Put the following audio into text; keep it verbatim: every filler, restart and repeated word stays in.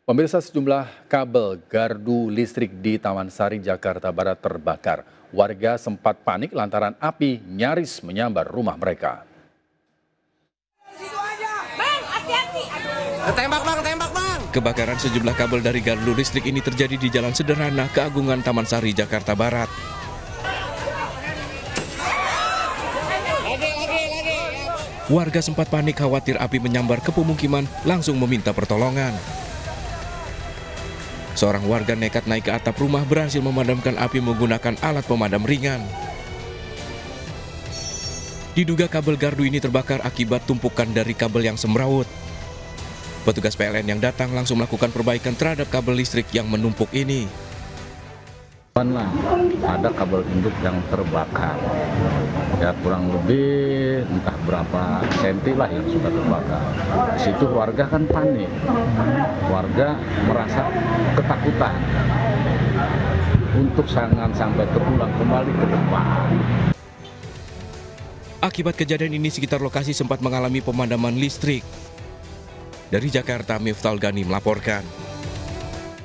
Pemirsa, sejumlah kabel gardu listrik di Taman Sari, Jakarta Barat terbakar. Warga sempat panik lantaran api nyaris menyambar rumah mereka. Bang, hati-hati. Tembak bang, tembak bang. Kebakaran sejumlah kabel dari gardu listrik ini terjadi di Jalan Sederhana, Keagungan, Taman Sari, Jakarta Barat. Warga sempat panik khawatir api menyambar ke pemukiman, langsung meminta pertolongan. Seorang warga nekat naik ke atap rumah, berhasil memadamkan api menggunakan alat pemadam ringan. Diduga kabel gardu ini terbakar akibat tumpukan dari kabel yang semrawut. Petugas P L N yang datang langsung melakukan perbaikan terhadap kabel listrik yang menumpuk ini. Ada kabel induk yang terbakar, ya kurang lebih entah berapa senti lah yang sudah terbakar. Di situ warga kan panik, warga merasa ketakutan untuk jangan sampai terulang kembali ke depan. Akibat kejadian ini sekitar lokasi sempat mengalami pemadaman listrik. Dari Jakarta, Miftahul Gani melaporkan.